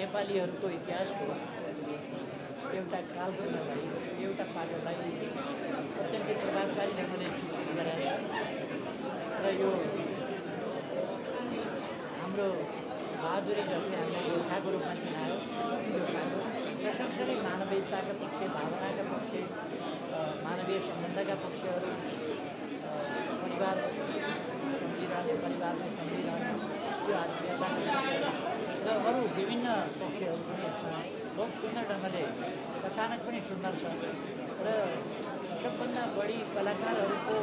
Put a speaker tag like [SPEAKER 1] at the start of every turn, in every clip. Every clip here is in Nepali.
[SPEAKER 1] नेपालीहरूको इतिहासको एउटा कालखण्डलाई एउटा पाटोलाई अत्यन्तै प्रभावकारी ढङ्गले चित्रित गरेको छ र यो हाम्रो बहादुरी जसले हामीलाई गोर्खाको रूपमा चिनायो यो पाटो र सँगसँगै मानवीयताका पक्ष भावनाका पक्ष मानवीय सम्बन्धका पक्षहरू परिवार सम्झिरहने परिवारमा सम्झिरहने त्यो आत्मीयताका र अरू विभिन्न पक्षहरू पनि यसमा बहुत सुन्दर ढङ्गले कथानक पनि सुन्दर छ र सबभन्दा बढी कलाकारहरूको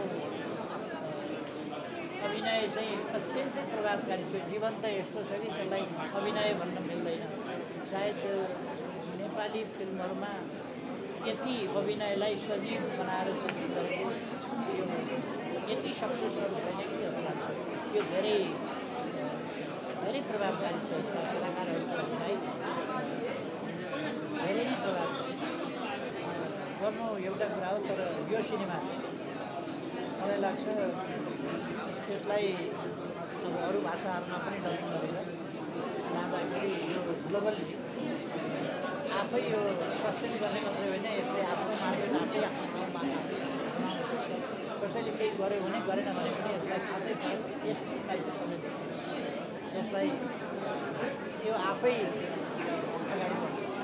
[SPEAKER 1] अभिनय चाहिँ अत्यन्तै प्रभावकारी त्यो जीवन्त यस्तो छ कि त्यसलाई अभिनय भन्न मिल्दैन सायद नेपाली फिल्महरूमा यति अभिनयलाई सजीव बनाएर चित्रित गरेको यो यति सक्सेसफुल छैन कि जस्तो लाग्छ यो धेरै धेरै प्रभावकारी छ यसका कलाकारहरूको अभिनय धेरै नै प्रभावकारी गर्नु एउटा कुरा हो तर यो सिनेमा मलाई लाग्छ त्यसलाई अब अरू भाषाहरूमा पनि डबिङ गरेर लाँदाखेरि यो ग्लोबली आफै यो सस्टेन गर्ने मात्रै होइन यसले आफ्नो मार्केट आफै आफ्नो ठाउँमा आफै बनाउन सक्छ कसैले केही गर्यो भने गरेन भने पनि यसलाई खासै यसलाई यसलाई यो आफै अगाडि बढ्छ